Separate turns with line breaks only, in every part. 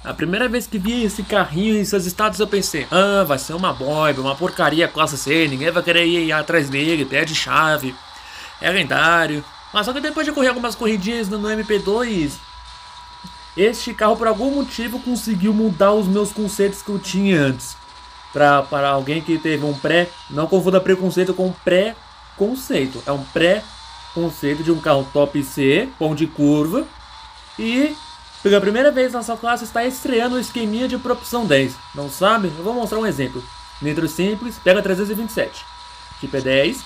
A primeira vez que vi esse carrinho em seus status eu pensei, ah, vai ser uma boiba, uma porcaria classe C, ninguém vai querer ir atrás dele, pede chave, é lendário. Mas só que depois de correr algumas corridinhas no MP2, este carro por algum motivo conseguiu mudar os meus conceitos que eu tinha antes. Para alguém que teve um pré, não confunda preconceito com pré-conceito. É um pré-conceito de um carro top C, pão de curva. E pela primeira vez na sua classe está estreando o esqueminha de propulsão 10. Não sabe? Eu vou mostrar um exemplo. Nitro simples, pega 327. Tipo é 10,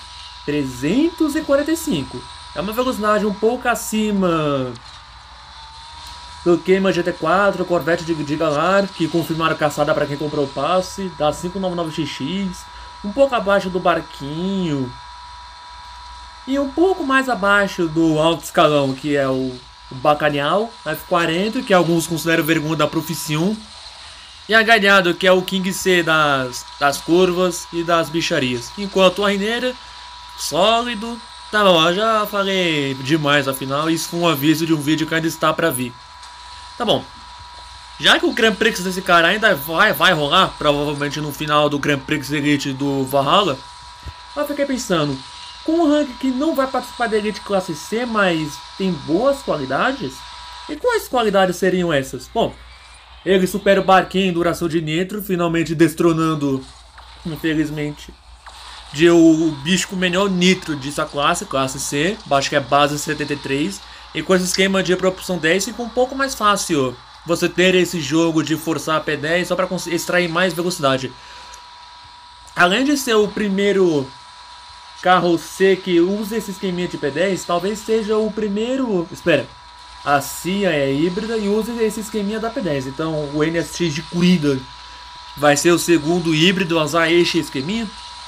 345. É uma velocidade um pouco acima do Queima GT4, Corvette de Galar, que confirmaram caçada para quem comprou o passe, da 599XX, um pouco abaixo do Barquinho, e um pouco mais abaixo do alto escalão, que é o Bacanhal, F40, que alguns consideram vergonha da profissão, e a Galhado, que é o King C das curvas e das bicharias. Enquanto a Rineira, sólido. Tá bom, eu já falei demais afinal, isso foi um aviso de um vídeo que ainda está para vir. Tá bom, já que o Grand Prix desse cara ainda vai rolar, provavelmente no final do Grand Prix Elite do Valhalla, eu fiquei pensando, com um rank que não vai participar da Elite Classe C, mas tem boas qualidades, e quais qualidades seriam essas? Bom, ele supera o Barquinho em duração de nitro, finalmente destronando, infelizmente, o bicho com o melhor nitro de sua classe C, acho que é base 73, e com esse esquema de propulsão 10 fica um pouco mais fácil você ter esse jogo de forçar a P10 só para extrair mais velocidade. Além de ser o primeiro carro C que usa esse esqueminha de P10, talvez seja o primeiro... Espera, a CIA é híbrida e usa esse esqueminha da P10, então o NSX de corrida vai ser o segundo híbrido a usar este esqueminha?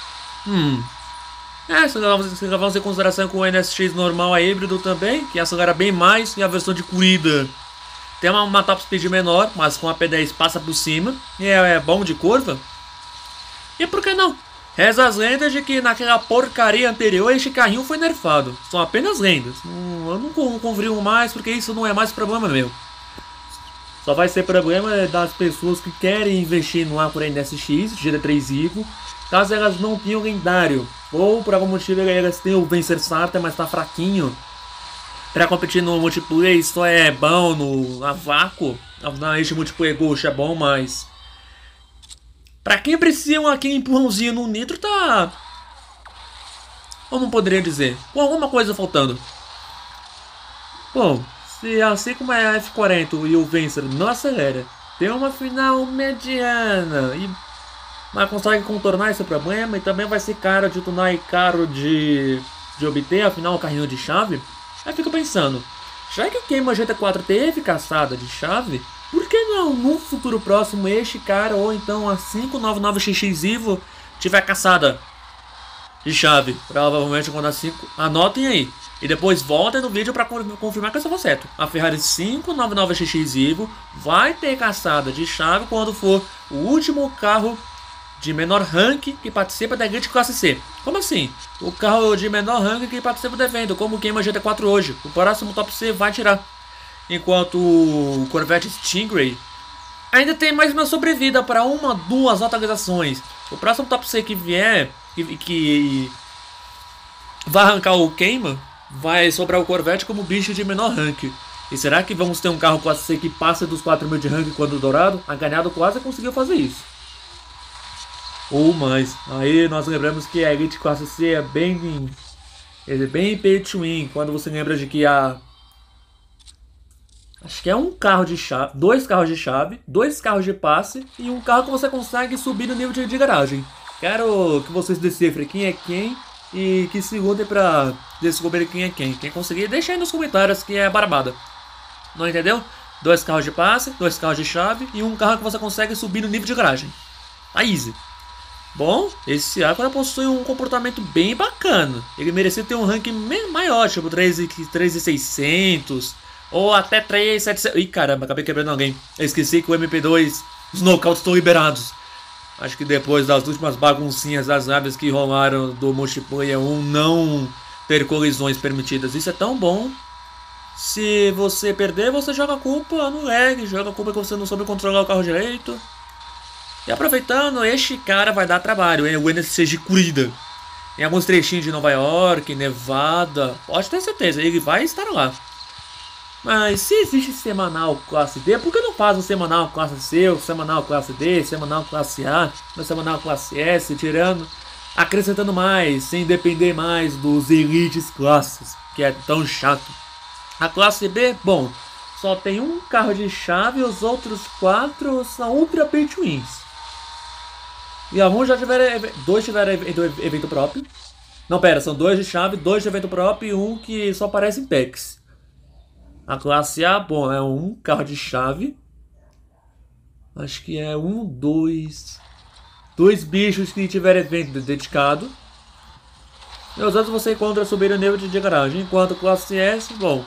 Se levamos em consideração que o NSX normal é híbrido também, que acelera bem mais, e a versão de corrida tem uma top speed menor, mas com a P10 passa por cima, e é bom de curva. E por que não? Reza as lendas de que naquela porcaria anterior este carrinho foi nerfado. São apenas lendas. Eu não confio mais porque isso não é mais problema meu. Só vai ser problema das pessoas que querem investir no Acura NSX, GT3 Evo, caso elas não tenham lendário, ou por algum motivo elas têm o Vencer Sarta, mas tá fraquinho. Pra competir no multiplayer só é bom no vácuo, na este multiplayer Ghost é bom, mas... Pra quem precisa aquele empurrãozinho no nitro tá... Como poderia dizer? Com alguma coisa faltando. Bom, se assim como é a F40 e o Vencer não acelera, tem uma final mediana mas consegue contornar esse problema, e também vai ser caro de tunar e caro de obter, afinal o carrinho de chave. Aí fico pensando, já que o Queima GT4 teve caçada de chave, por que não no futuro próximo este cara ou então a 599XX Evo tiver caçada de chave? Provavelmente quando a 5... Anotem aí. E depois voltem no vídeo para confirmar que eu estava certo. A Ferrari 599XX Evo vai ter caçada de chave quando for o último carro de menor rank que participa da Elite Classe C. Como assim? O carro de menor rank que participa do evento, como o Queima GT4 hoje. O próximo Top C vai tirar. Enquanto o Corvette Stingray ainda tem mais uma sobrevida para duas atualizações. O próximo Top C que vier, que vai arrancar o Queima, vai sobrar o Corvette como bicho de menor rank. E será que vamos ter um carro Classe C que passa dos 4.000 de rank quando dourado? A Ganhado quase conseguiu fazer isso. Ou mais. Aí nós lembramos que a Elite Classe C é bem pay to win. Quando você lembra de que acho que é um carro de chave, dois carros de chave, dois carros de passe e um carro que você consegue subir no nível de garagem. Quero que vocês decifrem quem é quem e que se lutem pra descobrir quem é quem. Quem conseguir, deixa aí nos comentários que é barbada. Não entendeu? Dois carros de passe, dois carros de chave e um carro que você consegue subir no nível de garagem. Tá easy. Bom, esse Acura possui um comportamento bem bacana. Ele merecia ter um ranking maior, tipo 3.600 ou até 3.700. Ih, caramba, acabei quebrando alguém. Eu esqueci que o MP2, os knockouts estão liberados. Acho que depois das últimas baguncinhas das naves que rolaram do multiplayer 1 não ter colisões permitidas. Isso é tão bom. Se você perder, você joga a culpa no lag, joga a culpa que você não soube controlar o carro direito. E aproveitando, este cara vai dar trabalho, hein? O NSC de Kurida. Em alguns trechinhos de Nova York, Nevada, pode ter certeza, ele vai estar lá. Mas se existe semanal classe D, por que não faz um semanal classe C, um semanal classe D, semanal classe A, um semanal classe S, acrescentando mais, sem depender mais dos elites classes, que é tão chato. A classe B, bom, só tem um carro de chave e os outros 4 são ultra pay to wins. E alguns já tiveram, 2 tiveram evento próprio. Não, pera, são 2 de chave, 2 de evento próprio e um que só aparece em packs. A classe A, bom, é um carro de chave. Acho que é 2 bichos que tiverem evento dedicado. E os outros você encontra subir o nível de garagem. Enquanto classe S, bom,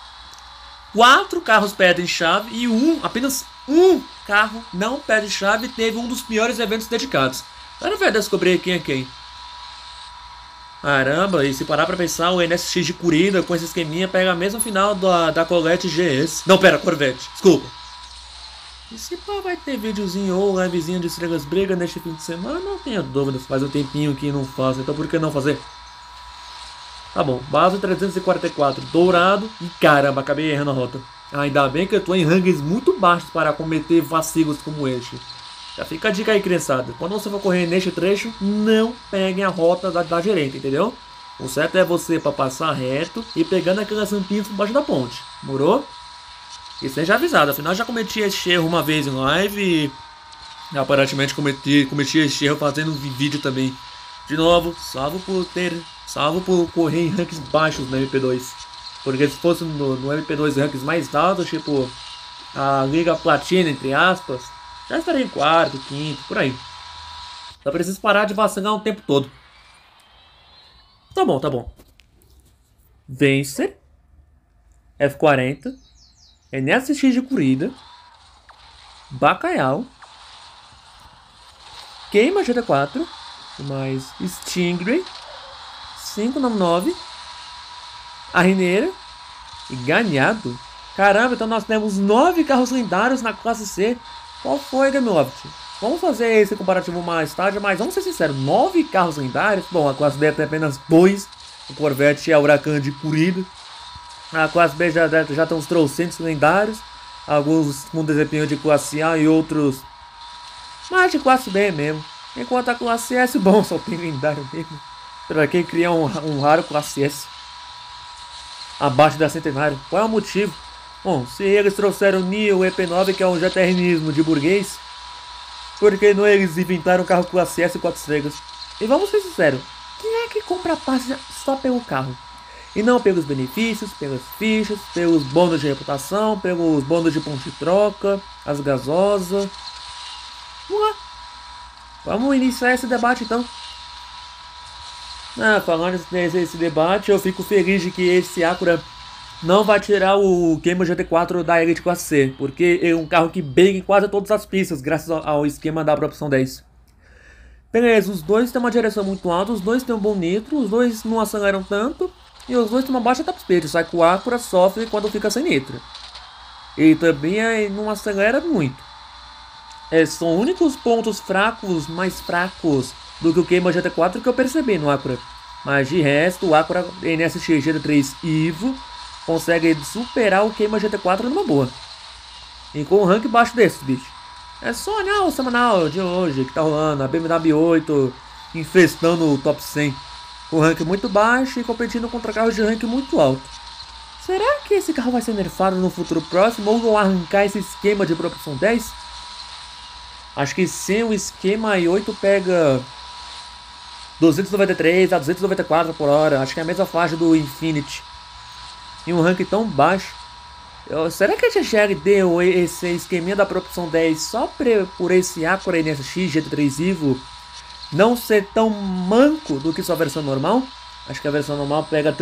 4 carros pedem chave e apenas um carro não pede chave e teve um dos piores eventos dedicados. Agora vai descobrir quem é quem. Caramba, e se parar pra pensar, o NSX de Kurida com esse esqueminha pega a mesma final da Colette GS. Não, pera, Corvette, desculpa. E se pá, vai ter videozinho ou livezinho de Estrelas Briga neste fim de semana? Não tenho dúvidas, faz um tempinho que não faço, então por que não fazer? Tá bom, base 344, dourado e caramba, acabei errando a rota. Ainda bem que eu tô em rankings muito baixos para cometer vacilos como este. Já fica a dica aí, criançada. Quando você for correr neste trecho, não peguem a rota da direita, entendeu? O certo é você para passar reto e pegando aquelas rampinhas por baixo da ponte. Morou? E seja avisado, afinal já cometi esse erro uma vez em live e aparentemente cometi esse erro fazendo um vídeo também. De novo, salvo por correr em rankings baixos no MP2. Porque se fosse no MP2 rankings mais altos, tipo a Liga Platina, entre aspas, já estaria em quarto, quinto, por aí. Só preciso parar de vacilar o tempo todo. Tá bom, tá bom. Vencer. F40. NSX de Kurida. Bacalhau. Queima GT4. Mais Stingray. 599. Arrineira. E Ganhado. Caramba, então nós temos 9 carros lendários na classe C. Qual foi, Gameloft? Vamos fazer esse comparativo mais tarde, mas vamos ser sinceros, 9 carros lendários. Bom, a classe D tem apenas 2. O Corvette é o Huracan de Kurida. A classe B já tem uns trocentos lendários. Alguns com desempenho de classe A e outros mais de classe B mesmo. Enquanto a classe S, bom, só tem lendário mesmo. Pra quem criar um raro classe S abaixo da Centenário? Qual é o motivo? Bom, se eles trouxeram o Neo EP9, que é um GTRnismo de burguês, por que não eles inventaram um carro classe S 4 estrelas? E vamos ser sinceros, quem é que compra passe só pelo carro? E não pelos benefícios, pelas fichas, pelos bônus de reputação, pelos bônus de ponto de troca, as gasosas. Vamos lá. Vamos iniciar esse debate então. Falando nesse debate, eu fico feliz de que esse Acura não vai tirar o Cayman GT4 da Elite Classe C, porque é um carro que bega em quase todas as pistas, graças ao esquema da Propulsão 10. Beleza, os dois têm uma direção muito alta, os dois têm um bom nitro, os dois não aceleram tanto, e os dois têm uma baixa top speed, só que o Acura sofre quando fica sem nitro. E também não acelera muito. São os únicos pontos fracos, mais fracos do que o Cayman GT4 que eu percebi no Acura. Mas de resto, o Acura NSX GT3 Evo consegue superar o Cayman GT4 numa boa. E com um rank baixo desse, bicho. É só olhar o semanal de hoje que tá rolando, a BMW 8 infestando o top 100. Com rank muito baixo e competindo contra carros de rank muito alto. Será que esse carro vai ser nerfado no futuro próximo ou vão arrancar esse esquema de propulsão 10? Acho que sim, o esquema i8 pega 293 a 294 por hora. Acho que é a mesma faixa do Infiniti. Em um rank tão baixo. Será que a GGR deu esse esqueminha da propulsão 10 só por esse Acura NSX GT3 Evo não ser tão manco do que sua versão normal? Acho que a versão normal pega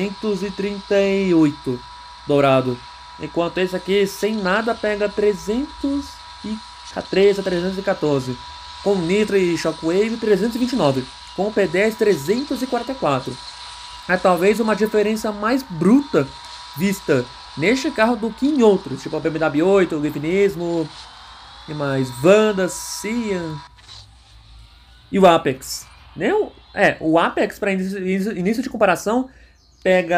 338 dourado. Enquanto esse aqui, sem nada, pega 313 a 314. Com Nitro e Shockwave, 329. Com P10, 344. É talvez uma diferença mais bruta vista neste carro do que em outros, tipo a BMW 8, o Leaf Nismo, e mais Wanda, Cian e o Apex. O Apex, para início de comparação, pega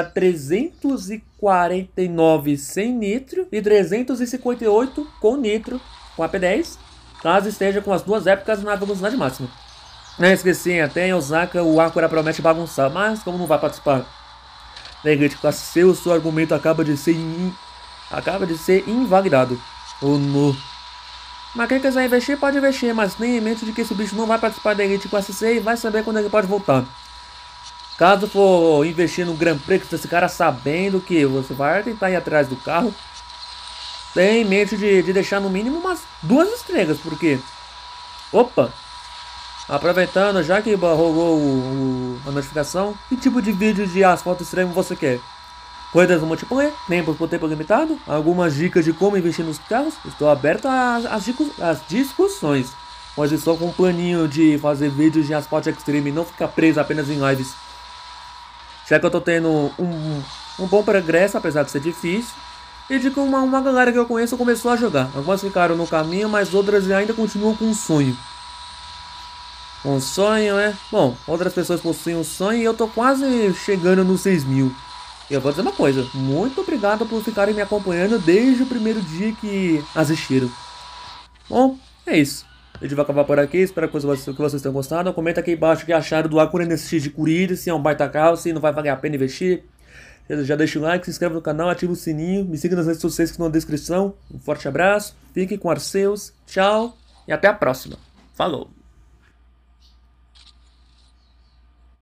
349 sem nitro e 358 com nitro, com a P10, caso esteja com as duas épocas na velocidade máxima. Não esqueci, até em Osaka o Acura promete bagunçar, mas como não vai participar da Elite Classe C, o seu argumento acaba de ser invalidado. Oh, no. Mas quem quiser investir pode investir, mas tenha em mente de que esse bicho não vai participar da Elite Classe C e vai saber quando ele pode voltar. Caso for investir no Grand Prix desse cara sabendo que você vai tentar ir atrás do carro, tenha em mente de deixar no mínimo umas 2 estrelas, porque... Opa! Aproveitando, já que rolou a notificação, que tipo de vídeo de asfalto extremo você quer? Corridas no multiplayer, tempos por tempo limitado, algumas dicas de como investir nos carros. Estou aberto às discussões, mas estou com um planinho de fazer vídeos de asfalto extreme e não ficar preso apenas em lives. Já que eu tô tendo um bom progresso, apesar de ser difícil, e de que uma galera que eu conheço começou a jogar. Algumas ficaram no caminho, mas outras ainda continuam com um sonho. Um sonho, é? Bom, outras pessoas possuem um sonho e eu tô quase chegando nos 6.000. E eu vou dizer uma coisa, muito obrigado por ficarem me acompanhando desde o primeiro dia que assistiram. Bom, é isso. O vídeo vai acabar por aqui, espero que vocês tenham gostado. Comenta aqui embaixo o que acharam do Acura NSX de Corrida, se é um baita carro, se não vai valer a pena investir. Já deixa o like, se inscreve no canal, ativa o sininho, me siga nas redes sociais que estão na descrição. Um forte abraço, fiquem com Arceus, tchau e até a próxima. Falou!